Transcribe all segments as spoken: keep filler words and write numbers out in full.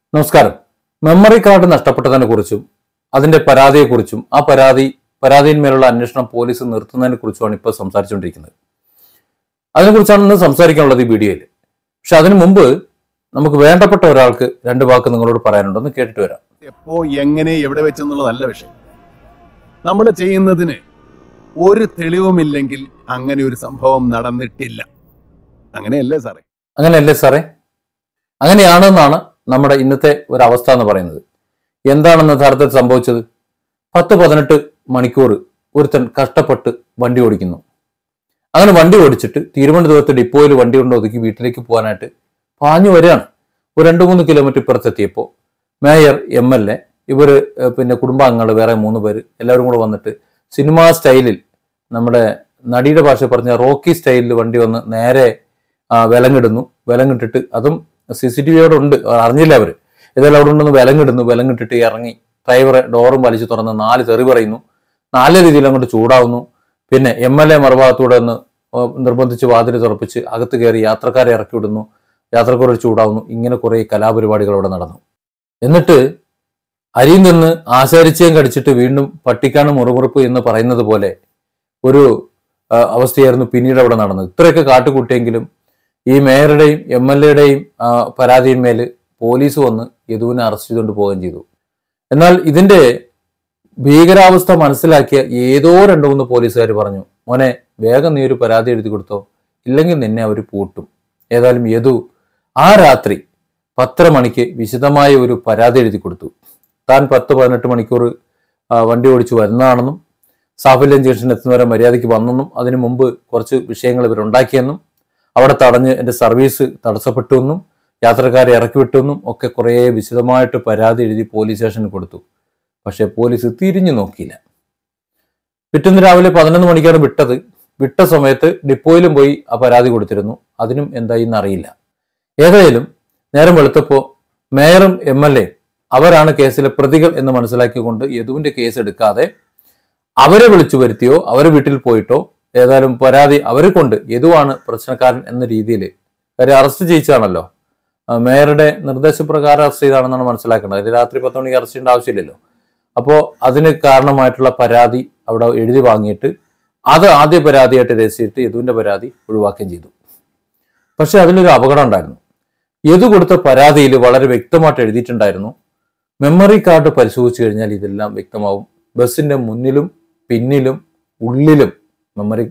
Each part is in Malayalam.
നമസ്കാരം. മെമ്മറി കാർഡ് നഷ്ടപ്പെട്ടതിനെ കുറിച്ചും അതിന്റെ പരാതിയെക്കുറിച്ചും ആ പരാതി പരാതിയിന്മേലുള്ള അന്വേഷണം പോലീസ് നിർത്തുന്നതിനെ കുറിച്ചുമാണ് ഇപ്പോൾ സംസാരിച്ചുകൊണ്ടിരിക്കുന്നത്. അതിനെക്കുറിച്ചാണ് ഇന്ന് സംസാരിക്കാനുള്ളത് ഈ വീഡിയോയിൽ. പക്ഷെ അതിനു മുമ്പ് നമുക്ക് വേണ്ടപ്പെട്ട ഒരാൾക്ക് രണ്ട് വാക്ക് നിങ്ങളോട് പറയാനുണ്ടെന്ന് കേട്ടിട്ട് വരാം. എപ്പോ എങ്ങനെ എവിടെ വെച്ചെന്നുള്ളതല്ല വിഷയം. നമ്മൾ ചെയ്യുന്നതിന് ഒരു തെളിവുമില്ലെങ്കിൽ അങ്ങനെ ഒരു സംഭവം നടന്നിട്ടില്ല. അങ്ങനെയല്ലേ സാറേ? അങ്ങനെയല്ലേ സാറേ? അങ്ങനെയാണെന്നാണ് നമ്മുടെ ഇന്നത്തെ ഒരു അവസ്ഥ എന്ന് പറയുന്നത്. എന്താണെന്ന് യഥാർത്ഥത്തിൽ സംഭവിച്ചത്? പത്ത് പതിനെട്ട് മണിക്കൂർ ഒരുത്തൻ കഷ്ടപ്പെട്ട് വണ്ടി ഓടിക്കുന്നു. അങ്ങനെ വണ്ടി ഓടിച്ചിട്ട് തിരുവനന്തപുരത്ത് ഡിപ്പോയിൽ വണ്ടി കൊണ്ട് ഒതുക്കി വീട്ടിലേക്ക് പോകാനായിട്ട് പാഞ്ഞു വരികയാണ്. ഒരു രണ്ട് മൂന്ന് കിലോമീറ്റർ ഇപ്പുറത്തെത്തിയപ്പോൾ മേയർ, എം എൽ എ, ഇവർ പിന്നെ കുടുംബാംഗങ്ങൾ വേറെ മൂന്ന് പേര് എല്ലാവരും കൂടെ വന്നിട്ട് സിനിമാ സ്റ്റൈലിൽ, നമ്മുടെ നടിയുടെ ഭാഷ പറഞ്ഞ റോക്കി സ്റ്റൈലിൽ വണ്ടി വന്ന് നേരെ വിലങ്ങിടുന്നു. വിലങ്ങിട്ടിട്ട് അതും സി സി ടി വിയോടെ ഉണ്ട്, അറിഞ്ഞില്ല അവർ. ഇതെല്ലാം അവിടെ ഉണ്ടെന്ന് വിലങ്ങിടുന്നു. വിലങ്ങിട്ടിട്ട് ഇറങ്ങി ഡ്രൈവറെ ഡോറും വലിച്ചു തുറന്ന് നാല് തെറി പറയുന്നു. നല്ല രീതിയിൽ അങ്ങോട്ട് ചൂടാവുന്നു. പിന്നെ എം എൽ എ മറുഭാഗത്തൂടെ ഒന്ന് നിർബന്ധിച്ച് വാതിൽ തുറപ്പിച്ച് അകത്ത് കയറി യാത്രക്കാരെ ഇറക്കി വിടുന്നു. യാത്രക്കാർ ചൂടാവുന്നു. ഇങ്ങനെ കുറെ കലാപരിപാടികൾ അവിടെ നടന്നു. എന്നിട്ട് അരിയിൽ നിന്ന് ആശാരിച്ചയും കടിച്ചിട്ട് വീണ്ടും പട്ടിക്കാണ് മുറുമുറുപ്പ് എന്ന് പറയുന്നത് പോലെ ഒരു അവസ്ഥയായിരുന്നു പിന്നീട് അവിടെ നടന്നത്. ഇത്രയൊക്കെ കാട്ടുകൂട്ടിയെങ്കിലും ഈ മേയറുടെയും എം എൽ എയുടെയും പരാതിയിന്മേൽ പോലീസ് വന്ന് യദുവിനെ അറസ്റ്റ് ചെയ്തുകൊണ്ട് പോവുകയും ചെയ്തു. എന്നാൽ ഇതിന്റെ ഭീകരാവസ്ഥ മനസ്സിലാക്കിയ ഏതോ രണ്ടു മൂന്ന് പോലീസുകാർ പറഞ്ഞു, മോനെ വേഗം നീ ഒരു പരാതി എഴുതി കൊടുത്തോ, ഇല്ലെങ്കിൽ നിന്നെ അവർ പൂട്ടും. ഏതായാലും യദു ആ രാത്രി പത്തര മണിക്ക് വിശദമായ ഒരു പരാതി എഴുതി കൊടുത്തു. താൻ പത്ത് പതിനെട്ട് മണിക്കൂർ വണ്ടി ഓടിച്ചു വരുന്നതാണെന്നും സാഫല്യം ജംഗ്ഷൻ എത്തുന്നവരെ മര്യാദയ്ക്ക് വന്നെന്നും അതിനു മുമ്പ് കുറച്ച് വിഷയങ്ങൾ ഇവരുണ്ടാക്കിയെന്നും അവിടെ തടഞ്ഞ് എൻ്റെ സർവീസ് തടസ്സപ്പെട്ടുവെന്നും യാത്രക്കാരെ ഇറക്കി വിട്ടുവെന്നും ഒക്കെ കുറേ വിശദമായിട്ട് പരാതി എഴുതി പോലീസ് സ്റ്റേഷനിൽ കൊടുത്തു. പക്ഷെ പോലീസ് തിരിഞ്ഞു നോക്കിയില്ല. പിറ്റേന്ന് രാവിലെ പതിനൊന്ന് മണിക്കാണ് വിട്ടത്. വിട്ട സമയത്ത് ഡിപ്പോയിലും പോയി ആ പരാതി കൊടുത്തിരുന്നു. അതിനും എന്തായി എന്നറിയില്ല. ഏതായാലും നേരം വെളുത്തപ്പോൾ മേയറും എം എൽ എ അവരാണ് കേസിലെ പ്രതികൾ എന്ന് മനസ്സിലാക്കിക്കൊണ്ട് യദുവിന്റെ കേസ് എടുക്കാതെ അവരെ വിളിച്ചു വരുത്തിയോ അവരെ വീട്ടിൽ പോയിട്ടോ ഏതായാലും പരാതി അവരെ കൊണ്ട് യദുവാണ് പ്രശ്നക്കാരൻ എന്ന രീതിയിൽ, കാര്യം അറസ്റ്റ് ചെയ്യിച്ചാണല്ലോ, മേയറുടെ നിർദ്ദേശപ്രകാരം അറസ്റ്റ് ചെയ്താണെന്നാണ് മനസ്സിലാക്കേണ്ടത്. അതിന് രാത്രി പത്ത് മണിക്ക് അറസ്റ്റ് ചെയ്യേണ്ട ആവശ്യമില്ലല്ലോ. അപ്പോൾ അതിന് കാരണമായിട്ടുള്ള പരാതി അവിടെ എഴുതി വാങ്ങിയിട്ട് അത് ആദ്യ പരാതിയായിട്ട് രജിസ്റ്റർ യദുവിന്റെ പരാതി ഒഴിവാക്കുകയും ചെയ്തു. പക്ഷെ അതിലൊരു അപകടം ഉണ്ടായിരുന്നു. യദു കൊടുത്ത പരാതിയിൽ വളരെ വ്യക്തമായിട്ട് എഴുതിയിട്ടുണ്ടായിരുന്നു, മെമ്മറി കാർഡ് പരിശോധിച്ചു കഴിഞ്ഞാൽ ഇതെല്ലാം വ്യക്തമാവും. ബസ്സിന്റെ മുന്നിലും പിന്നിലും ഉള്ളിലും memory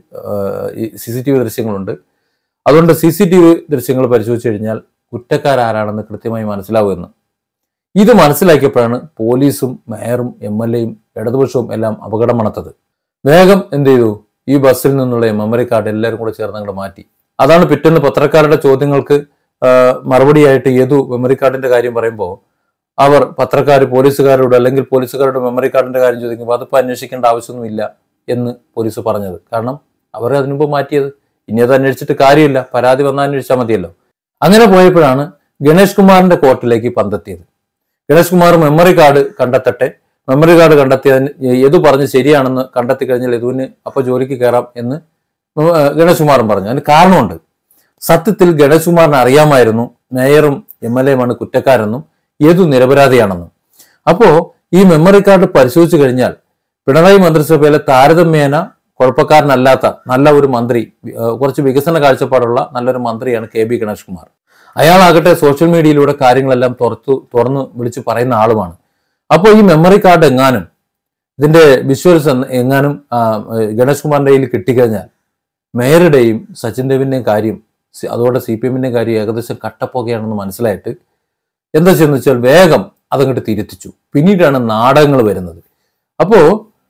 C C T V ദൃശ്യങ്ങളുണ്ട്. അതുകൊണ്ട് സി സി ടി വി ദൃശ്യങ്ങൾ പരിശോധിച്ചു കഴിഞ്ഞാൽ കുറ്റക്കാരാരാണെന്ന് കൃത്യമായി മനസ്സിലാവുമെന്ന്. ഇത് മനസ്സിലാക്കിയപ്പോഴാണ് പോലീസും മേയറും എം എൽ എയും ഇടതുപക്ഷവും എല്ലാം അപകടം മണത്തത്. വേഗം എന്ത് ചെയ്തു? ഈ ബസ്സിൽ നിന്നുള്ള മെമ്മറി കാർഡ് എല്ലാവരും കൂടെ ചേർന്ന് അങ്ങോട്ട് മാറ്റി. അതാണ് പിറ്റേന്ന് പത്രക്കാരുടെ ചോദ്യങ്ങൾക്ക് മറുപടിയായിട്ട് യദു മെമ്മറി കാർഡിന്റെ കാര്യം പറയുമ്പോൾ അവർ പത്രക്കാർ പോലീസുകാരോട് അല്ലെങ്കിൽ പോലീസുകാരുടെ മെമ്മറി കാർഡിന്റെ കാര്യം ചോദിക്കുമ്പോൾ അതിപ്പോൾ അന്വേഷിക്കേണ്ട ആവശ്യമൊന്നുമില്ല എന്ന് പോലീസ് പറഞ്ഞത്. കാരണം അവർ അതിനുമ്പ് മാറ്റിയത്. ഇനി അത് അന്വേഷിച്ചിട്ട് കാര്യമില്ല, പരാതി വന്നാൽ അന്വേഷിച്ചാൽ മതിയല്ലോ. അങ്ങനെ പോയപ്പോഴാണ് ഗണേഷ് കുമാറിന്റെ കോർട്ടിലേക്ക് പന്തെത്തിയത്. ഗണേഷ് കുമാർ മെമ്മറി കാർഡ് കണ്ടെത്തട്ടെ, മെമ്മറി കാർഡ് കണ്ടെത്തിയതിന് യദു പറഞ്ഞ് ശരിയാണെന്ന് കണ്ടെത്തി കഴിഞ്ഞാൽ യദുവിന് അപ്പോൾ ജോലിക്ക് കയറാം എന്ന് ഗണേഷ് കുമാറും പറഞ്ഞു. അതിന് കാരണമുണ്ട്. സത്യത്തിൽ ഗണേഷ് കുമാറിന് അറിയാമായിരുന്നു മേയറും എം എൽ എയുമാണ് കുറ്റക്കാരെന്നും യദു നിരപരാധിയാണെന്നും. അപ്പോ ഈ മെമ്മറി കാർഡ് പരിശോധിച്ചു കഴിഞ്ഞാൽ പിണറായി മന്ത്രിസഭയിലെ താരതമ്യേന കുഴപ്പക്കാരനല്ലാത്ത നല്ല ഒരു മന്ത്രി, കുറച്ച് വികസന കാഴ്ചപ്പാടുള്ള നല്ലൊരു മന്ത്രിയാണ് കെ ബി ഗണേഷ് കുമാർ. അയാളാകട്ടെ സോഷ്യൽ മീഡിയയിലൂടെ കാര്യങ്ങളെല്ലാം തുറത്തു തുറന്നു വിളിച്ച് പറയുന്ന ആളുമാണ്. അപ്പോൾ ഈ മെമ്മറി കാർഡ് എങ്ങാനും ഇതിന്റെ വിഷ്വൽസ് എങ്ങാനും ഗണേഷ് കുമാറിന്റെ കയ്യിൽ കിട്ടിക്കഴിഞ്ഞാൽ മേയറുടെയും സച്ചിൻ ദേവിന്റെയും കാര്യം, അതോടെ സി പി എമ്മിന്റെയും കാര്യം ഏകദേശം കട്ടപ്പോകയാണെന്ന് മനസ്സിലായിട്ട് എന്താ ചെയ്യുന്ന വെച്ചാൽ വേഗം അതങ്ങോട്ട് തിരുത്തിച്ചു. പിന്നീടാണ് നാടകങ്ങൾ വരുന്നത്. അപ്പോ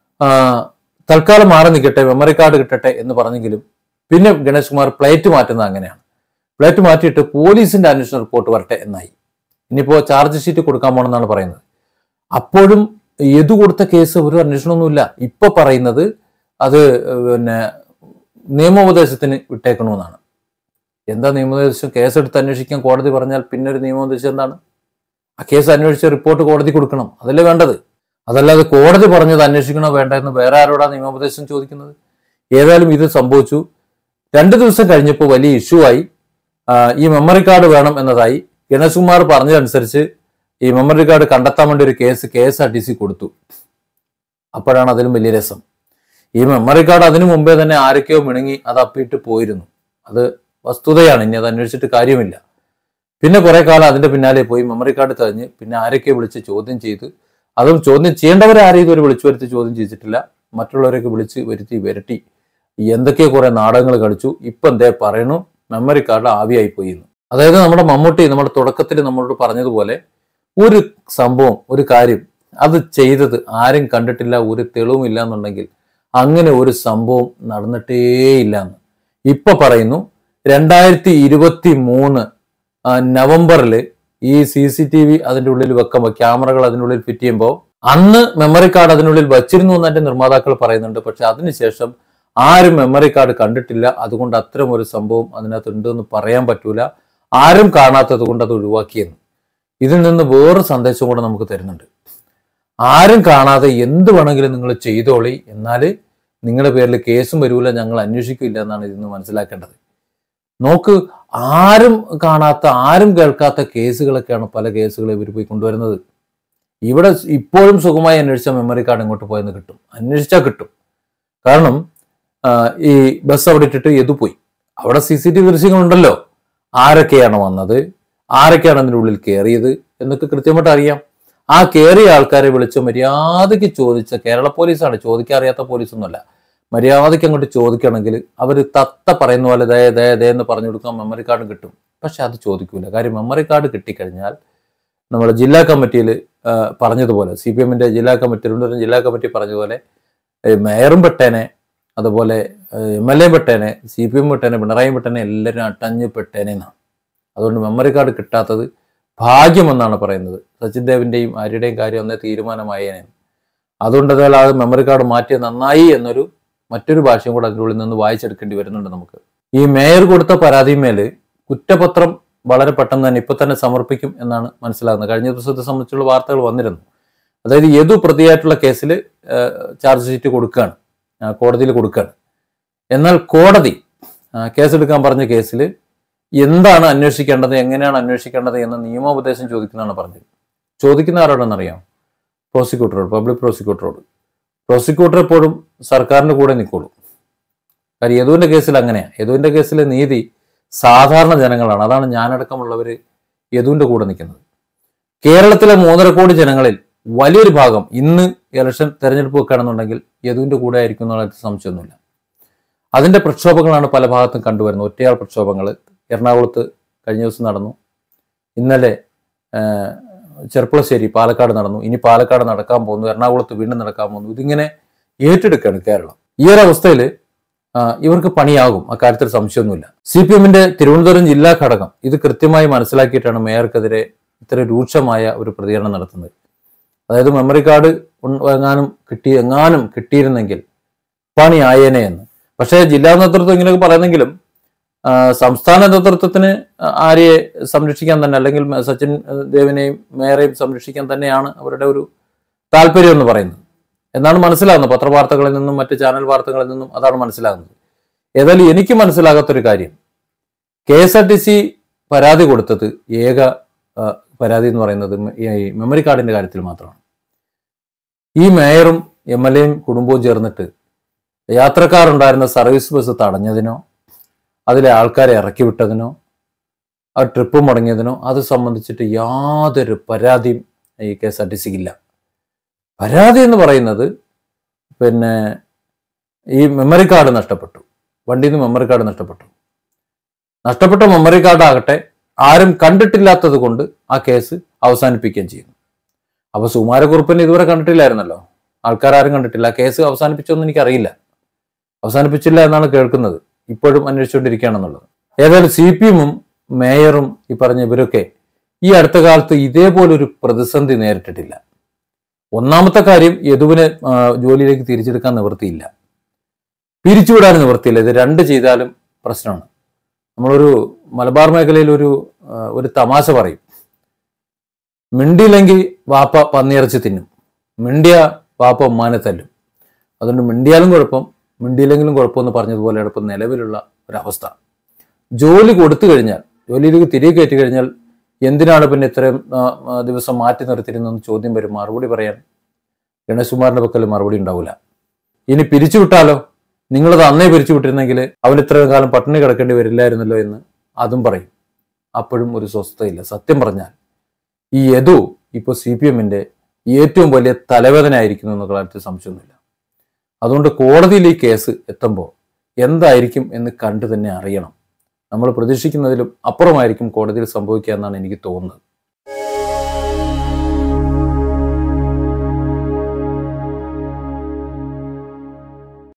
തൽക്കാലം മാറി നിൽക്കട്ടെ, മെമ്മറി കാർഡ് കിട്ടട്ടെ എന്ന് പറഞ്ഞെങ്കിലും പിന്നെ ഗണേഷ് കുമാർ പ്ലേറ്റ് മാറ്റുന്നത് അങ്ങനെയാണ്. പ്ലേറ്റ് മാറ്റിയിട്ട് പോലീസിന്റെ അന്വേഷണ റിപ്പോർട്ട് വരട്ടെ എന്നായി. ഇനിയിപ്പോ ചാർജ് ഷീറ്റ് കൊടുക്കാൻ പോകണമെന്നാണ് പറയുന്നത്. അപ്പോഴും യദു കൊടുത്ത കേസ് ഒരു അന്വേഷണമൊന്നുമില്ല. ഇപ്പൊ പറയുന്നത് അത് പിന്നെ നിയമോപദേശത്തിന് വിട്ടേക്കണമെന്നാണ്. എന്താ നിയമോപദേശം? കേസെടുത്ത് അന്വേഷിക്കാൻ കോടതി പറഞ്ഞാൽ പിന്നെ ഒരു നിയമോപദേശം എന്താണ്? ആ കേസ് അന്വേഷിച്ച റിപ്പോർട്ട് കോടതി കൊടുക്കണം, അതല്ലേ വേണ്ടത്. അതല്ലാതെ കോടതി പറഞ്ഞത് അന്വേഷിക്കണോ വേണ്ട എന്ന് വേറെ ആരോടാ നിയമോപദേശം ചോദിക്കുന്നത്? ഏതായാലും ഇത് സംഭവിച്ചു. രണ്ടു ദിവസം കഴിഞ്ഞപ്പോൾ വലിയ ഇഷ്യൂ ആയി. ഈ മെമ്മറി കാർഡ് വേണം എന്നതായി. ഗണേഷ് കുമാർ പറഞ്ഞതനുസരിച്ച് ഈ മെമ്മറി കാർഡ് കണ്ടെത്താൻ വേണ്ടി ഒരു case K S R T C കൊടുത്തു. അപ്പോഴാണ് അതിലും വലിയ രസം. ഈ മെമ്മറി കാർഡ് അതിനു മുമ്പേ തന്നെ ആരൊക്കെയോ മിണുങ്ങി അത് അപ്പിയിട്ട് പോയിരുന്നു. അത് വസ്തുതയാണ്, ഇനി അത് അന്വേഷിച്ചിട്ട് കാര്യമില്ല. പിന്നെ കുറെ കാലം അതിന്റെ പിന്നാലെ പോയി മെമ്മറി കാർഡ് തെരഞ്ഞ് പിന്നെ ആരൊക്കെയോ വിളിച്ച് ചോദ്യം ചെയ്ത്, അതും ചോദ്യം ചെയ്യേണ്ടവരെ ആരെയും ഇതുവരെ വിളിച്ചു വരുത്തി ചോദ്യം ചെയ്തിട്ടില്ല. മറ്റുള്ളവരൊക്കെ വിളിച്ച് വരുത്തി വരട്ടി എന്തൊക്കെയോ കുറെ നാടകങ്ങൾ കളിച്ചു. ഇപ്പൊ എന്തേ പറയണു, മെമ്മറി കാർഡ് ആവിയായി പോയി. അതായത് നമ്മുടെ മമ്മൂട്ടി നമ്മുടെ തുടക്കത്തിൽ നമ്മളോട് പറഞ്ഞതുപോലെ ഒരു സംഭവം, ഒരു കാര്യം അത് ചെയ്തത് ആരും കണ്ടിട്ടില്ല, ഒരു തെളിവും ഇല്ല എന്നുണ്ടെങ്കിൽ അങ്ങനെ ഒരു സംഭവം നടന്നിട്ടേയില്ല എന്ന് ഇപ്പൊ പറയുന്നു. രണ്ടായിരത്തി ഇരുപത്തി മൂന്ന് നവംബറിൽ ഈ സി സി ടി വി അതിൻ്റെ ഉള്ളിൽ വെക്കുമ്പോൾ, ക്യാമറകൾ അതിനുള്ളിൽ ഫിറ്റ് ചെയ്യുമ്പോൾ അന്ന് മെമ്മറി കാർഡ് അതിനുള്ളിൽ വച്ചിരുന്നു എന്ന് എൻ്റെ നിർമ്മാതാക്കൾ പറയുന്നുണ്ട്. പക്ഷെ അതിനുശേഷം ആരും മെമ്മറി കാർഡ് കണ്ടിട്ടില്ല. അതുകൊണ്ട് അത്തരം ഒരു സംഭവം അതിനകത്ത് ഉണ്ടെന്ന് പറയാൻ പറ്റൂല. ആരും കാണാത്തത് കൊണ്ട് അത് ഒഴിവാക്കിയെന്ന്. ഇതിൽ നിന്ന് വേറൊരു സന്ദേശം കൂടെ നമുക്ക് തരുന്നുണ്ട്. ആരും കാണാതെ എന്ത് വേണമെങ്കിലും നിങ്ങൾ ചെയ്തോളി, എന്നാൽ നിങ്ങളുടെ പേരിൽ കേസും വരൂല, ഞങ്ങൾ അന്വേഷിക്കില്ല എന്നാണ് ഇതിന്ന് മനസ്സിലാക്കേണ്ടത്. നോക്ക്, ആരും കാണാത്ത ആരും കേൾക്കാത്ത കേസുകളൊക്കെയാണ് പല കേസുകളും ഇവർ പോയി കൊണ്ടുവരുന്നത്. ഇവിടെ ഇപ്പോഴും സുഖമായി അന്വേഷിച്ച മെമ്മറി കാർഡ് ഇങ്ങോട്ട് പോയെന്ന് കിട്ടും, അന്വേഷിച്ചാൽ കിട്ടും. കാരണം ഈ ബസ് അവിടെ ഇട്ടിട്ട് എതു പോയി, അവിടെ സി സി ടി വി ദൃശ്യങ്ങളുണ്ടല്ലോ, ആരൊക്കെയാണ് വന്നത്, ആരൊക്കെയാണ് അതിൻ്റെ ഉള്ളിൽ കയറിയത് എന്നൊക്കെ കൃത്യമായിട്ട് അറിയാം. ആ കയറിയ ആൾക്കാരെ വിളിച്ച് മര്യാദയ്ക്ക് ചോദിച്ച കേരള പോലീസാണ്, ചോദിക്കാൻ അറിയാത്ത പോലീസൊന്നുമല്ല. മര്യാദയ്ക്ക് അങ്ങോട്ട് ചോദിക്കണമെങ്കിൽ അവർ തത്ത പറയുന്ന പോലെ ദേ ദേ ദേ എന്ന് പറഞ്ഞു കൊടുക്കാൻ മെമ്മറി കാർഡ് കിട്ടും. പക്ഷെ അത് ചോദിക്കൂല. കാര്യം മെമ്മറി കാർഡ് കിട്ടിക്കഴിഞ്ഞാൽ നമ്മുടെ ജില്ലാ കമ്മിറ്റിയിൽ പറഞ്ഞതുപോലെ, സി പി എമ്മിൻ്റെ ജില്ലാ കമ്മിറ്റി, തിരുവനന്തപുരം ജില്ലാ കമ്മിറ്റി പറഞ്ഞതുപോലെ മേയറും പെട്ടേനെ, അതുപോലെ എം എൽ എ പെട്ടേനെ, സി പി എം പെട്ടേനെ, പിണറായി പെട്ടേനെ, എല്ലാവരും അട്ടഞ്ഞ് പെട്ടേനെന്നാണ്. അതുകൊണ്ട് മെമ്മറി കാർഡ് കിട്ടാത്തത് ഭാഗ്യമെന്നാണ് പറയുന്നത്. സച്ചിൻ ദേവിൻ്റെയും ആരുടെയും കാര്യം ഒന്നേ തീരുമാനമായേനെ. അതുകൊണ്ട് ആ മെമ്മറി കാർഡ് മാറ്റിയത് നന്നായി എന്നൊരു മറ്റൊരു ഭാഷയും കൂടെ അതിൻ്റെ ഉള്ളിൽ നിന്ന് വായിച്ചെടുക്കേണ്ടി വരുന്നുണ്ട് നമുക്ക്. ഈ മേയർ കൊടുത്ത പരാതിമേൽ കുറ്റപത്രം വളരെ പെട്ടെന്ന് തന്നെ ഇപ്പൊ തന്നെ സമർപ്പിക്കും എന്നാണ് മനസ്സിലാകുന്നത്. കഴിഞ്ഞ ദിവസത്തെ സംബന്ധിച്ചുള്ള വാർത്തകൾ വന്നിരുന്നു. അതായത് ഏതു പ്രതിയായിട്ടുള്ള കേസിൽ ചാർജ് ഷീറ്റ് കൊടുക്കുകയാണ്, കോടതിയിൽ കൊടുക്കുകയാണ്. എന്നാൽ കോടതി കേസെടുക്കാൻ പറഞ്ഞ കേസിൽ എന്താണ് അന്വേഷിക്കേണ്ടത്, എങ്ങനെയാണ് അന്വേഷിക്കേണ്ടത് എന്ന നിയമോപദേശം ചോദിക്കുന്നതാണ് പറഞ്ഞത്. ചോദിക്കുന്ന ആരോടെന്നറിയാം? പ്രോസിക്യൂട്ടറോട്, പബ്ലിക് പ്രോസിക്യൂട്ടറോട്. പ്രോസിക്യൂട്ടർ എപ്പോഴും സർക്കാരിൻ്റെ കൂടെ നിൽക്കുള്ളൂ. കാര്യം യദുവിൻ്റെ കേസിൽ അങ്ങനെയാണ്. യദുവിൻ്റെ കേസിലെ നീതി സാധാരണ ജനങ്ങളാണ്. അതാണ് ഞാനടക്കമുള്ളവർ യദുവിൻ്റെ കൂടെ നിൽക്കുന്നത്. കേരളത്തിലെ മൂന്നര കോടി ജനങ്ങളിൽ വലിയൊരു ഭാഗം ഇന്ന് ഇലക്ഷൻ തെരഞ്ഞെടുപ്പ് വെക്കുകയാണെന്നുണ്ടെങ്കിൽ യദുവിൻ്റെ കൂടെ ആയിരിക്കും എന്നുള്ള സംശയമൊന്നുമില്ല. അതിൻ്റെ പ്രക്ഷോഭങ്ങളാണ് പല ഭാഗത്തും കണ്ടുവരുന്നത്. ഒറ്റയാൾ പ്രക്ഷോഭങ്ങൾ എറണാകുളത്ത് കഴിഞ്ഞ ദിവസം നടന്നു, ഇന്നലെ ചെർപ്പുളശ്ശേരി, പാലക്കാട് നടന്നു, ഇനി പാലക്കാട് നടക്കാൻ പോകുന്നു, എറണാകുളത്ത് വീണ്ടും നടക്കാൻ പോകുന്നു. ഇതിങ്ങനെ ഏറ്റെടുക്കുകയാണ് കേരളം. ഈ ഒരു അവസ്ഥയിൽ ഇവർക്ക് പണിയാകും, അക്കാര്യത്തിൽ സംശയമൊന്നുമില്ല. സി പി എമ്മിന്റെ തിരുവനന്തപുരം ജില്ലാ ഘടകം ഇത് കൃത്യമായി മനസ്സിലാക്കിയിട്ടാണ് മേയർക്കെതിരെ ഇത്ര രൂക്ഷമായ ഒരു പ്രതികരണം നടത്തുന്നത്. അതായത് മെമ്മറി കാർഡ് എങ്ങാനും കിട്ടി എങ്ങാനും കിട്ടിയിരുന്നെങ്കിൽ പണി ആയേനെ എന്ന്. പക്ഷേ ജില്ലാ നേതൃത്വം ഇങ്ങനെയൊക്കെ പറയുന്നെങ്കിലും സംസ്ഥാന നേതൃത്വത്തിന് ആര്യയെ സംരക്ഷിക്കാൻ തന്നെ, അല്ലെങ്കിൽ സച്ചിൻ ദേവിനെയും മേയറെയും സംരക്ഷിക്കാൻ തന്നെയാണ് അവരുടെ ഒരു താല്പര്യം എന്ന് പറയുന്നത് എന്നാണ് മനസ്സിലാകുന്നത്. പത്രവാർത്തകളിൽ നിന്നും മറ്റ് ചാനൽ വാർത്തകളിൽ നിന്നും അതാണ് മനസ്സിലാകുന്നത്. ഏതായാലും എനിക്ക് മനസ്സിലാകാത്തൊരു കാര്യം, K S R T C പരാതി കൊടുത്തത് ഏക പരാതി എന്ന് പറയുന്നത് ഈ മെമ്മറി കാർഡിന്റെ കാര്യത്തിൽ മാത്രമാണ്. ഈ മേയറും എം എൽ എയും കുടുംബവും ചേർന്നിട്ട് യാത്രക്കാരുണ്ടായിരുന്ന സർവീസ് ബസ് തടഞ്ഞതിനോ അതിലെ ആൾക്കാരെ ഇറക്കി വിട്ടതിനോ ആ ട്രിപ്പ് മുടങ്ങിയതിനോ അത് സംബന്ധിച്ചിട്ട് യാതൊരു പരാതിയും ഈ കെ എസ് ആർ ടി സിക്ക് ഇല്ല. പരാതി എന്ന് പറയുന്നത് പിന്നെ ഈ മെമ്മറി കാർഡ് നഷ്ടപ്പെട്ടു, വണ്ടിയിൽ നിന്ന് മെമ്മറി കാർഡ് നഷ്ടപ്പെട്ടു. നഷ്ടപ്പെട്ട മെമ്മറി കാർഡ് ആകട്ടെ ആരും കണ്ടിട്ടില്ലാത്തത് കൊണ്ട് ആ കേസ് അവസാനിപ്പിക്കുകയും ചെയ്യുന്നു. അപ്പോൾ സുകുമാരക്കുറുപ്പിനെ ഇതുവരെ കണ്ടിട്ടില്ലായിരുന്നല്ലോ, ആൾക്കാരും കണ്ടിട്ടില്ല. കേസ് അവസാനിപ്പിച്ചൊന്നും എനിക്കറിയില്ല, അവസാനിപ്പിച്ചില്ല എന്നാണ് കേൾക്കുന്നത്. ഇപ്പോഴും അന്വേഷിച്ചുകൊണ്ടിരിക്കുകയാണെന്നുള്ളത്. ഏതായാലും സി പി എമ്മും മേയറും ഈ പറഞ്ഞ ഇവരൊക്കെ ഈ അടുത്ത കാലത്ത് ഇതേപോലൊരു പ്രതിസന്ധി നേരിട്ടിട്ടില്ല. ഒന്നാമത്തെ കാര്യം, യദുവിനെ ജോലിയിലേക്ക് തിരിച്ചെടുക്കാൻ നിവൃത്തിയില്ല, പിരിച്ചുവിടാൻ നിവൃത്തിയില്ല. ഇത് രണ്ട് ചെയ്താലും പ്രശ്നമാണ്. നമ്മളൊരു മലബാർ മേഖലയിൽ ഒരു ഒരു തമാശ പറയും, മിണ്ടിയില്ലെങ്കിൽ വാപ്പ പന്നിയിറച്ചി തിന്നും, മിണ്ടിയ വാപ്പ ഉമ്മാനെ തല്ലും. അതുകൊണ്ട് മിണ്ടിയാലും കുഴപ്പം, മിണ്ടിയില്ലെങ്കിലും കുഴപ്പമെന്ന് പറഞ്ഞതുപോലെയാണ് ഇപ്പം നിലവിലുള്ള ഒരവസ്ഥ. ജോലി കൊടുത്തു കഴിഞ്ഞാൽ, ജോലിയിലേക്ക് തിരികെ കയറ്റി കഴിഞ്ഞാൽ എന്തിനാണ് പിന്നെ ഇത്രയും ആ, ആ, ദിവസം മാറ്റി നിർത്തിയിരുന്നെന്ന് ചോദ്യം വരും. മറുപടി പറയാൻ ഗണേഷ് കുമാറിന്റെ പക്കൽ മറുപടി ഉണ്ടാവില്ല. ഇനി പിരിച്ചുവിട്ടാലോ, നിങ്ങളത് അന്നേ പിരിച്ചുവിട്ടിരുന്നെങ്കിൽ അവൻ ഇത്രയും കാലം പട്ടിണി കിടക്കേണ്ടി വരില്ലായിരുന്നല്ലോ എന്ന് അതും പറയും. അപ്പോഴും ഒരു സ്വസ്ഥതയില്ല. സത്യം പറഞ്ഞാൽ ഈ യദു ഇപ്പോൾ സി പി എമ്മിന്റെ ഏറ്റവും വലിയ തലവേദന ആയിരിക്കുന്നു എന്നുള്ള കാര്യത്തിൽ സംശയമൊന്നുമില്ല. അതുകൊണ്ട് കോടതിയിൽ ഈ കേസ് എത്തുമ്പോൾ എന്തായിരിക്കും എന്ന് കണ്ടു തന്നെ അറിയണം. നമ്മൾ പ്രതീക്ഷിക്കുന്നതിലും അപ്പുറമായിരിക്കും കോടതിയിൽ സംഭവിക്കുക എന്നാണ് എനിക്ക് തോന്നുന്നത്.